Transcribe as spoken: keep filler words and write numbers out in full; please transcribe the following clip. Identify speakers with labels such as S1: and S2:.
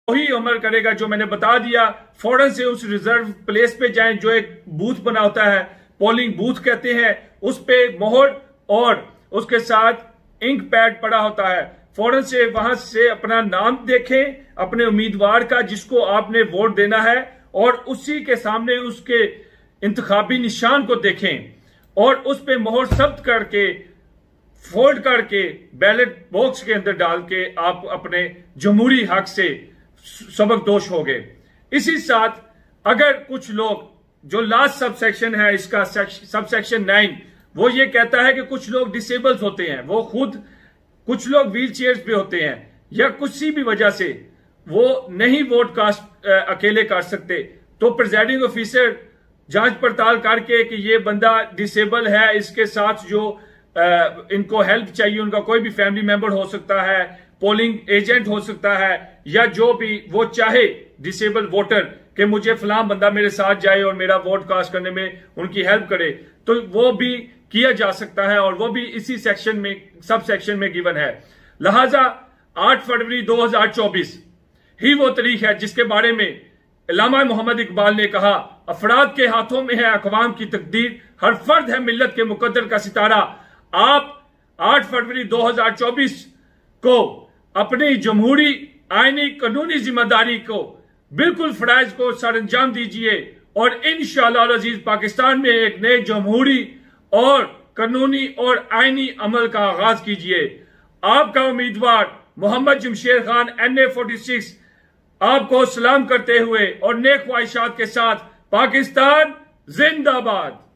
S1: वही अमल करेगा जो मैंने बता दिया। फौरन से उस रिजर्व प्लेस पे जाएं जो एक बूथ बना होता है, पोलिंग बूथ कहते हैं, उस पे मोहर और उसके साथ इंक पैड पड़ा होता है। फौरन से वहां से अपना नाम देखें, अपने उम्मीदवार का जिसको आपने वोट देना है, और उसी के सामने उसके इंतखाबी निशान को देखें और उस पे मोहर सब्त करके फोल्ड करके बैलेट बॉक्स के अंदर डाल के आप अपने जमहूरी हक से सबक दोष हो गए। इसी साथ अगर कुछ लोग, जो लास्ट सब सेक्शन है इसका सब सेक्शन नाइन, वो ये कहता है कि कुछ लोग डिसेबल्स होते हैं, वो खुद कुछ लोग व्हील चेयर्स पे होते हैं या किसी भी वजह से वो नहीं वोट कास्ट अकेले कर सकते, तो प्रिजाइडिंग ऑफिसर जांच पड़ताल करके कि ये बंदा डिसेबल है, इसके साथ जो आ, इनको हेल्प चाहिए, उनका कोई भी फैमिली मेंबर हो सकता है, पोलिंग एजेंट हो सकता है, या जो भी वो चाहे डिसेबल वोटर कि मुझे फलां बंदा मेरे साथ जाए और मेरा वोट कास्ट करने में उनकी हेल्प करे, तो वो भी किया जा सकता है और वो भी इसी सेक्शन में, सब सेक्शन में गिवन है। लिहाजा आठ फरवरी दो हजार चौबीस ही वो तारीख है जिसके बारे में अल्लामा मोहम्मद इकबाल ने कहा, अफराद के हाथों में है अकवाम की तकदीर, हर फर्द है मिल्लत के मुकद्दर का सितारा। आप आठ फरवरी दो हजार चौबीस को अपनी जमहूरी आईनी कानूनी जिम्मेदारी को बिल्कुल फराइज को सरअंजाम दीजिए और इंशाअल्लाह अजीज पाकिस्तान में एक नए जमहूरी और कानूनी और आईनी अमल का आगाज कीजिए। आपका उम्मीदवार Mohammad Jamshed Khan N A forty six आपको सलाम करते हुए और नेक ख्वाहिशात के साथ, पाकिस्तान जिंदाबाद।